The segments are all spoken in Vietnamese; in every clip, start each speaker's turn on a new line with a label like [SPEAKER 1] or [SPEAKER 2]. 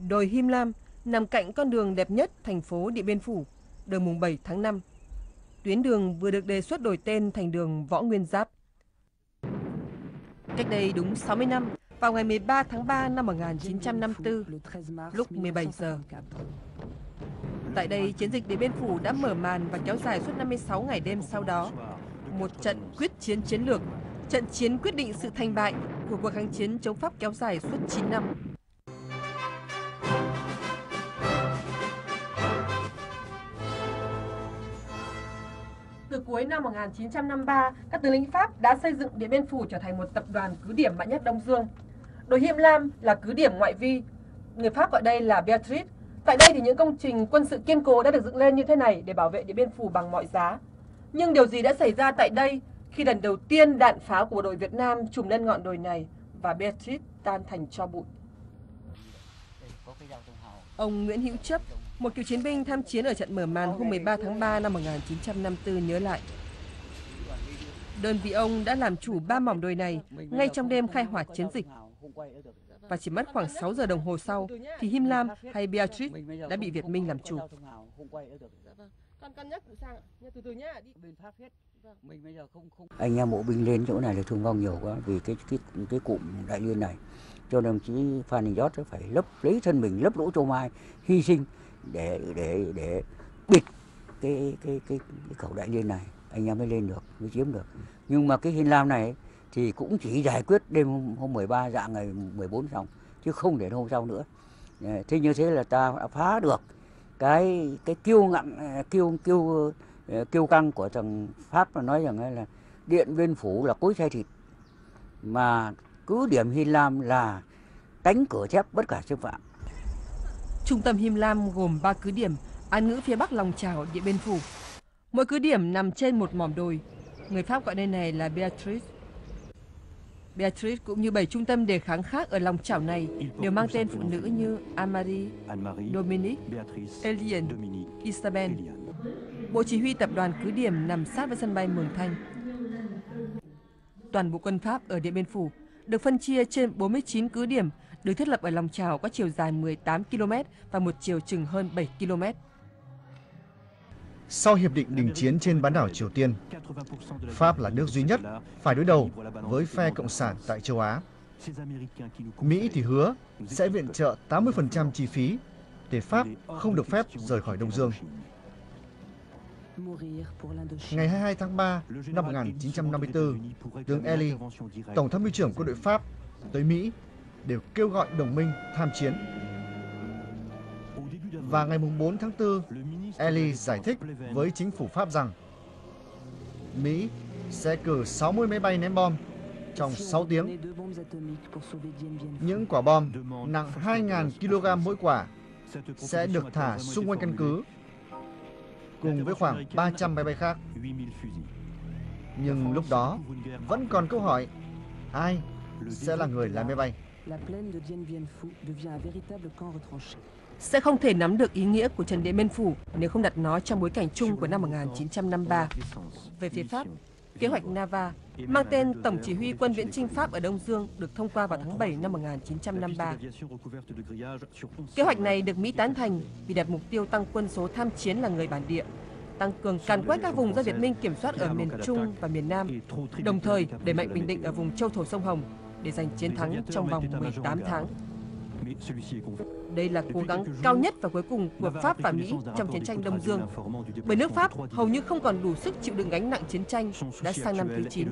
[SPEAKER 1] Đồi Him Lam nằm cạnh con đường đẹp nhất thành phố Điện Biên Phủ, đường mùng 7 tháng 5. Tuyến đường vừa được đề xuất đổi tên thành đường Võ Nguyên Giáp. Cách đây đúng 60 năm, vào ngày 13 tháng 3 năm 1954, lúc 17 giờ. Tại đây, chiến dịch Điện Biên Phủ đã mở màn và kéo dài suốt 56 ngày đêm sau đó. Một trận quyết chiến chiến lược, trận chiến quyết định sự thành bại của cuộc kháng chiến chống Pháp kéo dài suốt 9 năm. Từ cuối năm 1953, các tướng lính Pháp đã xây dựng Điện Biên Phủ trở thành một tập đoàn cứ điểm mạnh nhất Đông Dương. Đồi Him Lam là cứ điểm ngoại vi, người Pháp gọi đây là Beatrice. Tại đây thì những công trình quân sự kiên cố đã được dựng lên như thế này để bảo vệ Điện Biên Phủ bằng mọi giá. Nhưng điều gì đã xảy ra tại đây khi lần đầu tiên đạn pháo của bộ đội Việt Nam trùm lên ngọn đồi này và Beatrice tan thành tro bụi? Ông Nguyễn Hữu Chấp, một cựu chiến binh tham chiến ở trận mở màn hôm 13 tháng 3 năm 1954 nhớ lại. Đơn vị ông đã làm chủ 3 mỏm đồi này ngay trong đêm khai hỏa chiến dịch. Và chỉ mất khoảng 6 giờ đồng hồ sau thì Him Lam hay Beatrice đã bị Việt Minh làm chủ.
[SPEAKER 2] Anh em bộ binh lên chỗ này là thương vong nhiều quá vì cái cụm đại liên này. Cho đồng chí Phan Đình Giót phải lấy thân mình lấp lỗ châu mai, hy sinh để bịt cái khẩu đại liên này, anh em mới lên được, mới chiếm được. Nhưng mà cái Him Lam này thì cũng chỉ giải quyết đêm hôm 13 dạng ngày 14 xong, chứ không để hôm sau nữa. Thế như thế là ta đã phá được cái kiêu căng của thằng Pháp, mà nói rằng là Điện Biên Phủ là cối xay thịt, mà cứ điểm Him Lam là cánh cửa thép bất khả xâm phạm.
[SPEAKER 1] Trung tâm Him Lam gồm 3 cứ điểm an ngữ phía bắc lòng chảo Điện Biên Phủ. Mỗi cứ điểm nằm trên một mỏm đồi. Người Pháp gọi nơi này là Beatrice. Beatrice cũng như 7 trung tâm đề kháng khác ở lòng chảo này đều mang tên phụ nữ như Anne-Marie, Dominique, Eliane, Isabelle. Bộ chỉ huy tập đoàn cứ điểm nằm sát với sân bay Mường Thanh. Toàn bộ quân Pháp ở Điện Biên Phủ được phân chia trên 49 cứ điểm được thiết lập ở lòng chảo có chiều dài 18 km và một chiều chừng hơn 7 km.
[SPEAKER 3] Sau hiệp định đình chiến trên bán đảo Triều Tiên, Pháp là nước duy nhất phải đối đầu với phe Cộng sản tại châu Á. Mỹ thì hứa sẽ viện trợ 80% chi phí để Pháp không được phép rời khỏi Đông Dương. Ngày 22 tháng 3 năm 1954, tướng Ely, Tổng tham mưu trưởng quân đội Pháp tới Mỹ đều kêu gọi đồng minh tham chiến. Và ngày 4 tháng 4, Ely giải thích với chính phủ Pháp rằng Mỹ sẽ cử 60 máy bay ném bom trong 6 tiếng. Những quả bom nặng 2.000 kg mỗi quả sẽ được thả xung quanh căn cứ cùng với khoảng 300 máy bay khác. Nhưng lúc đó vẫn còn câu hỏi ai sẽ là người lái máy bay.
[SPEAKER 1] Sẽ không thể nắm được ý nghĩa của trận Điện Biên Phủ nếu không đặt nó trong bối cảnh chung của năm 1953. Về phía Pháp, kế hoạch Nava mang tên Tổng chỉ huy quân viễn chinh Pháp ở Đông Dương được thông qua vào tháng 7 năm 1953. Kế hoạch này được Mỹ tán thành vì đặt mục tiêu tăng quân số tham chiến là người bản địa, tăng cường càn quét các vùng do Việt Minh kiểm soát ở miền Trung và miền Nam, đồng thời đẩy mạnh bình định ở vùng châu thổ sông Hồng để giành chiến thắng trong vòng 18 tháng. Đây là cố gắng cao nhất và cuối cùng của Pháp và Mỹ trong chiến tranh Đông Dương, bởi nước Pháp hầu như không còn đủ sức chịu đựng gánh nặng chiến tranh đã sang năm thứ 9.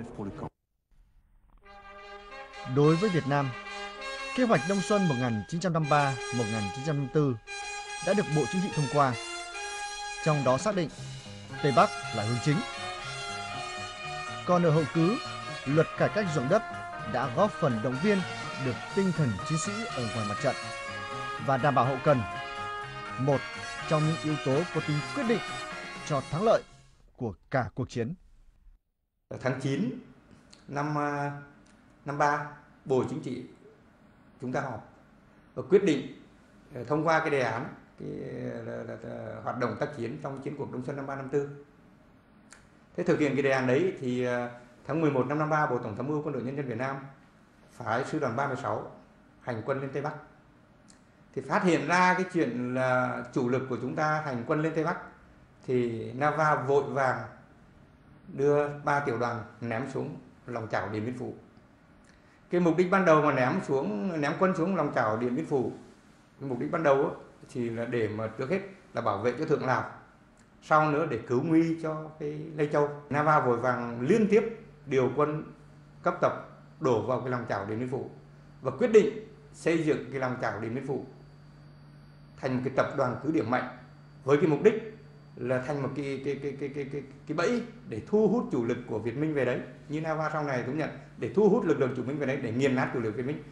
[SPEAKER 3] Đối với Việt Nam, kế hoạch Đông Xuân 1953-1954 đã được Bộ Chính trị thông qua, trong đó xác định Tây Bắc là hướng chính. Còn ở hậu cứ, luật cải cách ruộng đất đã góp phần động viên được tinh thần chiến sĩ ở ngoài mặt trận và đảm bảo hậu cần, một trong những yếu tố có tính quyết định cho thắng lợi của cả cuộc chiến.
[SPEAKER 4] Tháng 9 năm 53, Bộ Chính trị chúng ta họp và quyết định thông qua cái đề án hoạt động tác chiến trong chiến cuộc Đông Xuân năm 1953-1954. Thế thực hiện cái đề án đấy thì tháng 11 năm 1953, Bộ Tổng tham mưu Quân đội Nhân dân Việt Nam phái sư đoàn 36 hành quân lên Tây Bắc. thì phát hiện ra cái chuyện là chủ lực của chúng ta hành quân lên Tây Bắc, thì Nava vội vàng đưa 3 tiểu đoàn ném xuống lòng chảo Điện Biên Phủ. Cái mục đích ban đầu mà ném quân xuống lòng chảo Điện Biên Phủ, cái mục đích ban đầu thì là để mà trước hết là bảo vệ cho Thượng Lào, sau nữa để cứu nguy cho cái Lê Châu. Nava vội vàng liên tiếp điều quân cấp tập đổ vào cái lòng chảo Điện Biên Phủ và quyết định xây dựng cái lòng chảo Điện Biên Phủ thành một cái tập đoàn cứ điểm mạnh, với cái mục đích là thành một cái bẫy để thu hút chủ lực của Việt Minh về đấy, như Nava sau này cũng nhận, để thu hút lực lượng chủ Minh về đấy để nghiền nát chủ lực Việt Minh.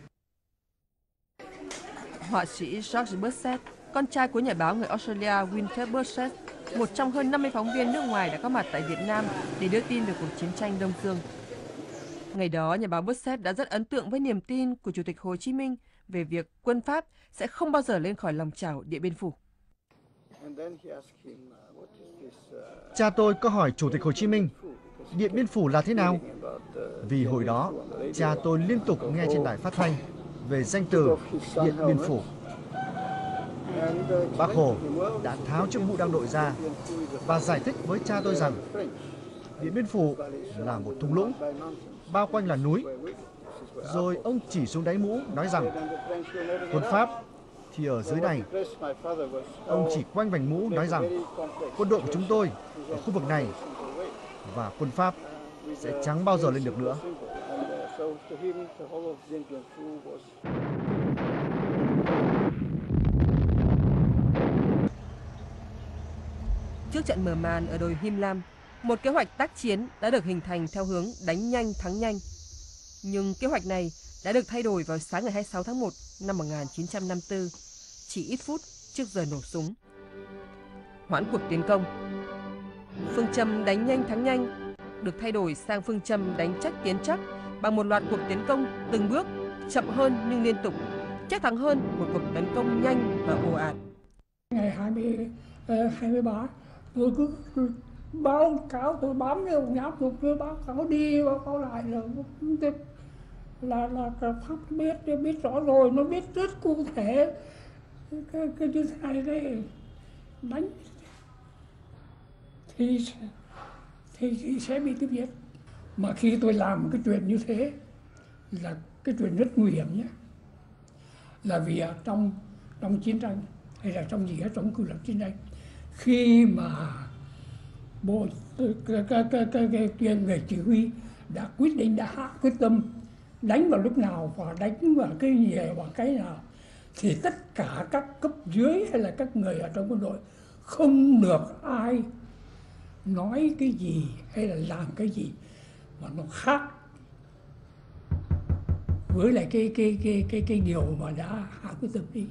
[SPEAKER 1] Họa sĩ George Burchett, con trai của nhà báo người Australia Winfred Burchett, một trong hơn 50 phóng viên nước ngoài đã có mặt tại Việt Nam để đưa tin về cuộc chiến tranh Đông Dương. Ngày đó, nhà báo Burchett đã rất ấn tượng với niềm tin của Chủ tịch Hồ Chí Minh về việc quân Pháp sẽ không bao giờ lên khỏi lòng chảo Điện Biên Phủ.
[SPEAKER 3] Cha tôi có hỏi Chủ tịch Hồ Chí Minh, Điện Biên Phủ là thế nào? Vì hồi đó, cha tôi liên tục nghe trên đài phát thanh về danh từ Điện Biên Phủ. Bác Hồ đã tháo chiếc mũ đang đội ra và giải thích với cha tôi rằng Điện Biên Phủ là một thung lũng, bao quanh là núi. Rồi ông chỉ xuống đáy mũ nói rằng quân Pháp thì ở dưới này. Ông chỉ quanh vành mũ nói rằng quân đội của chúng tôi ở khu vực này và quân Pháp sẽ chẳng bao giờ lên được nữa.
[SPEAKER 1] Trước trận mở màn ở đồi Him Lam, một kế hoạch tác chiến đã được hình thành theo hướng đánh nhanh thắng nhanh. Nhưng kế hoạch này đã được thay đổi vào sáng ngày 26 tháng 1 năm 1954, chỉ ít phút trước giờ nổ súng. Hoãn cuộc tiến công. Phương châm đánh nhanh thắng nhanh được thay đổi sang phương châm đánh chắc tiến chắc bằng một loạt cuộc tiến công từng bước, chậm hơn nhưng liên tục, chắc thắng hơn một cuộc tấn công nhanh và ồ ạt.
[SPEAKER 5] Ngày 23, tôi cứ báo cáo, tôi bám theo nháp, tôi báo cáo đi báo cáo lại là Pháp biết rõ rồi, nó biết rất cụ thể cái như thế này đây, đánh thì sẽ bị tiêu diệt. Mà khi tôi làm cái chuyện như thế là cái chuyện rất nguy hiểm nhé, là vì ở trong chiến tranh hay là trong gì hết, trong cử lập chiến tranh, khi mà bộ cái người chỉ huy đã quyết định, đã hạ quyết tâm đánh vào lúc nào và đánh vào cái gì và cái nào, thì tất cả các cấp dưới hay là các người ở trong quân đội không được ai nói cái gì hay là làm cái gì mà nó khác với lại cái điều mà đã hạ quyết tâm đi,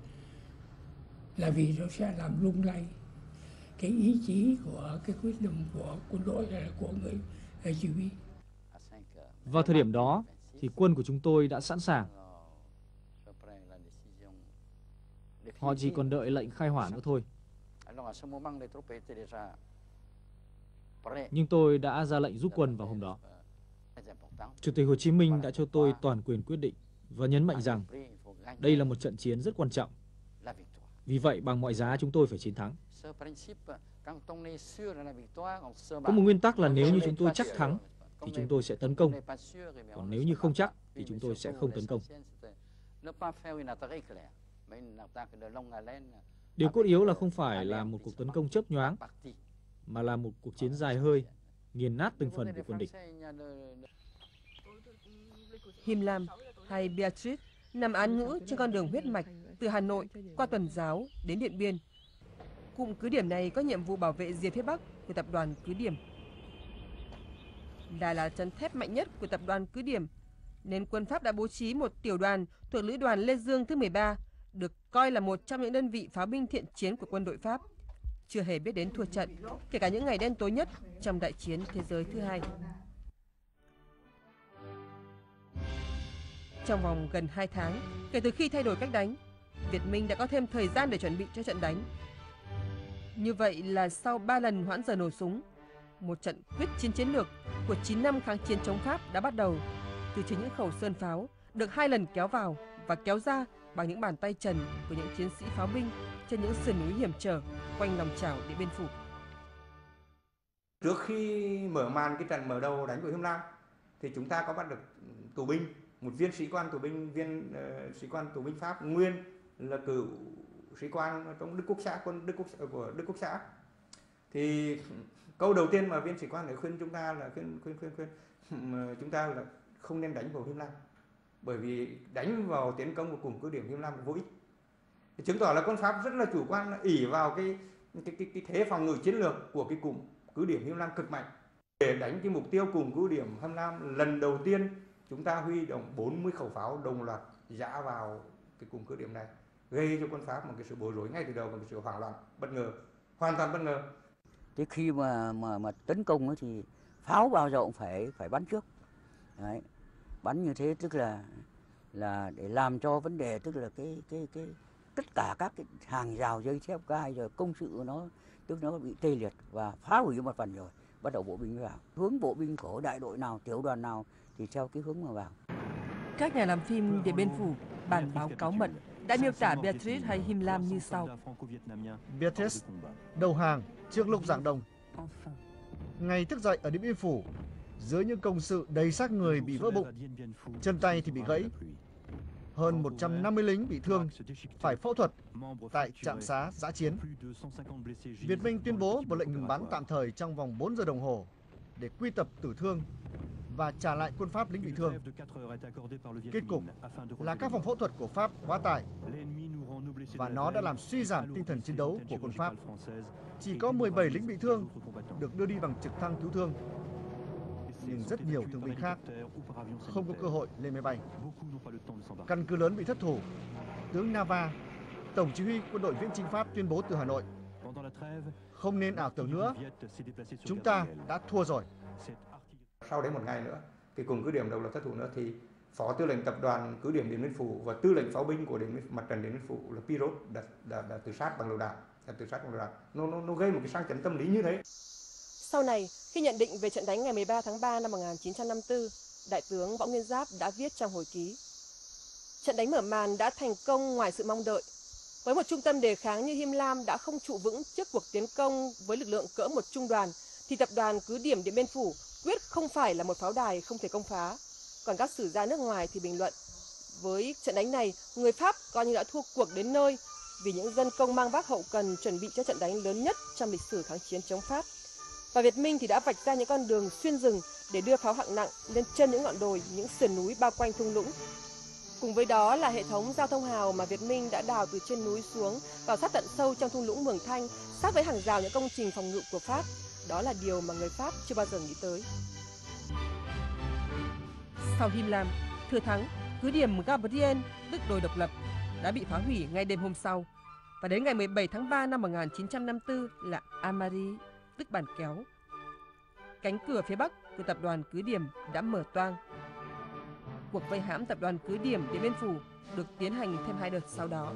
[SPEAKER 5] là vì nó sẽ làm lung lay cái ý chí của cái quyết tâm của quân đội hay là của người chỉ huy.
[SPEAKER 6] Vào thời điểm đó thì quân của chúng tôi đã sẵn sàng. Họ chỉ còn đợi lệnh khai hỏa nữa thôi. Nhưng tôi đã ra lệnh rút quân vào hôm đó. Chủ tịch Hồ Chí Minh đã cho tôi toàn quyền quyết định và nhấn mạnh rằng đây là một trận chiến rất quan trọng. Vì vậy, bằng mọi giá chúng tôi phải chiến thắng. Có một nguyên tắc là nếu như chúng tôi chắc thắng thì chúng tôi sẽ tấn công. Còn nếu như không chắc thì chúng tôi sẽ không tấn công. Điều cốt yếu là không phải là một cuộc tấn công chớp nhoáng, mà là một cuộc chiến dài hơi, nghiền nát từng phần của quân địch.
[SPEAKER 1] Him Lam hay Beatrice nằm án ngữ trên con đường huyết mạch từ Hà Nội qua Tuần Giáo đến Điện Biên. Cụm cứ điểm này có nhiệm vụ bảo vệ rìa phía Bắc của tập đoàn cứ điểm. Là trấn thép mạnh nhất của tập đoàn cứ điểm, nên quân Pháp đã bố trí một tiểu đoàn thuộc lữ đoàn Lê Dương thứ 13, được coi là một trong những đơn vị pháo binh thiện chiến của quân đội Pháp, chưa hề biết đến thua trận, kể cả những ngày đen tối nhất trong đại chiến thế giới thứ hai. Trong vòng gần 2 tháng, kể từ khi thay đổi cách đánh, Việt Minh đã có thêm thời gian để chuẩn bị cho trận đánh. Như vậy là sau 3 lần hoãn giờ nổ súng, một trận quyết chiến chiến lược của 9 năm kháng chiến chống Pháp đã bắt đầu, từ trên những khẩu sơn pháo được 2 lần kéo vào và kéo ra bằng bằng những bàn tay trần của những chiến sĩ pháo binh trên những sườn núi hiểm trở quanh lòng chảo Điện Biên Phủ.
[SPEAKER 4] Trước khi mở màn cái trận mở đầu đánh của Hiêm Lam thì chúng ta có bắt được tù binh, một viên sĩ quan tù binh, sĩ quan tù binh Pháp nguyên là cựu sĩ quan trong Đức Quốc xã, quân của Đức Quốc xã. Thì câu đầu tiên mà viên sĩ quan ấy khuyên chúng ta là khuyên chúng ta là không nên đánh vào Hiêm Lam, bởi vì đánh vào tiến công của cụm cứ điểm Hiêm Lam là vô ích. Thì chứng tỏ là quân Pháp rất là chủ quan, ỷ vào cái thế phòng ngự chiến lược của cái cụm cứ điểm Hiêm Lam cực mạnh. Để đánh cái mục tiêu cụm cứ điểm Hiêm Lam, lần đầu tiên chúng ta huy động 40 khẩu pháo đồng loạt giã vào cái cụm cứ điểm này, gây cho quân Pháp một cái sự bối rối ngay từ đầu, một cái sự hoảng loạn, bất ngờ, hoàn toàn bất ngờ.
[SPEAKER 2] Thế khi mà tấn công ấy thì pháo bao giờ cũng phải bắn trước. Đấy. Bắn như thế tức là để làm cho vấn đề, tức là cái tất cả các cái hàng rào dây thép gai rồi công sự nó bị tê liệt và phá hủy một phần rồi, bắt đầu bộ binh vào. Hướng bộ binh của đại đội nào, tiểu đoàn nào thì theo cái hướng mà vào.
[SPEAKER 1] Các nhà làm phim Điện Biên Phủ, bản báo cáo mật đã miêu tả Beatrice hay Him Lam như sau.
[SPEAKER 3] Beatrice đầu hàng trước lúc giảng đông. Ngày thức dậy ở Điện Biên Phủ, dưới những công sự đầy xác người bị vỡ bụng, chân tay thì bị gãy. Hơn 150 lính bị thương, phải phẫu thuật tại trạm xá dã chiến. Việt Minh tuyên bố một lệnh ngừng bắn tạm thời trong vòng 4 giờ đồng hồ để quy tập tử thương và trả lại quân Pháp lính bị thương. Kết cục là các phòng phẫu thuật của Pháp quá tải và nó đã làm suy giảm tinh thần chiến đấu của quân Pháp. Chỉ có 17 lính bị thương được đưa đi bằng trực thăng cứu thương, nhưng rất nhiều thương binh khác không có cơ hội lên máy bay. Căn cứ lớn bị thất thủ. Tướng Nava, Tổng chỉ huy quân đội viễn chinh Pháp tuyên bố từ Hà Nội: không nên ảo tưởng nữa, chúng ta đã thua rồi.
[SPEAKER 4] Sau đấy một ngày nữa, thì cùng cứ điểm độc lập thất thủ nữa, thì Phó Tư lệnh tập đoàn cứ điểm Điện Biên Phủ và Tư lệnh pháo binh của mặt trận Điện Biên Phủ là Pirot đã tự sát bằng lựu đạn. Nó gây một cái sang chấn tâm lý như thế.
[SPEAKER 1] Sau này, khi nhận định về trận đánh ngày 13 tháng 3 năm 1954, Đại tướng Võ Nguyên Giáp đã viết trong hồi ký: trận đánh mở màn đã thành công ngoài sự mong đợi. Với một trung tâm đề kháng như Him Lam đã không trụ vững trước cuộc tiến công với lực lượng cỡ một trung đoàn, thì tập đoàn cứ điểm Điện Biên Phủ quyết không phải là một pháo đài không thể công phá. Còn các sử gia nước ngoài thì bình luận: với trận đánh này, người Pháp coi như đã thua cuộc đến nơi, vì những dân công mang vác hậu cần chuẩn bị cho trận đánh lớn nhất trong lịch sử kháng chiến chống Pháp. Và Việt Minh thì đã vạch ra những con đường xuyên rừng để đưa pháo hạng nặng lên chân những ngọn đồi, những sườn núi bao quanh thung lũng. Cùng với đó là hệ thống giao thông hào mà Việt Minh đã đào từ trên núi xuống vào sát tận sâu trong thung lũng Mường Thanh, sát với hàng rào những công trình phòng ngự của Pháp. Đó là điều mà người Pháp chưa bao giờ nghĩ tới. Sau Him Lam, thừa thắng, cứ điểm Gabriel, tức đồi độc lập, đã bị phá hủy ngay đêm hôm sau. Và đến ngày 17 tháng 3 năm 1954 là Amari, tức bản kéo. Cánh cửa phía bắc của tập đoàn cứ điểm đã mở toang. Cuộc vây hãm tập đoàn cứ điểm Điện Biên Phủ được tiến hành thêm 2 đợt sau đó.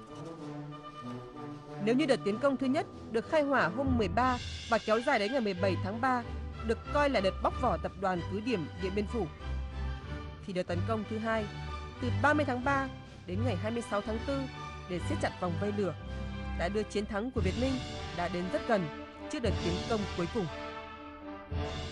[SPEAKER 1] Nếu như đợt tiến công thứ nhất được khai hỏa hôm 13 và kéo dài đến ngày 17 tháng 3 được coi là đợt bóc vỏ tập đoàn cứ điểm Điện Biên Phủ, thì đợt tấn công thứ hai từ 30 tháng 3 đến ngày 26 tháng 4 để siết chặt vòng vây lửa đã đưa chiến thắng của Việt Minh đã đến rất gần trước đợt tiến công cuối cùng.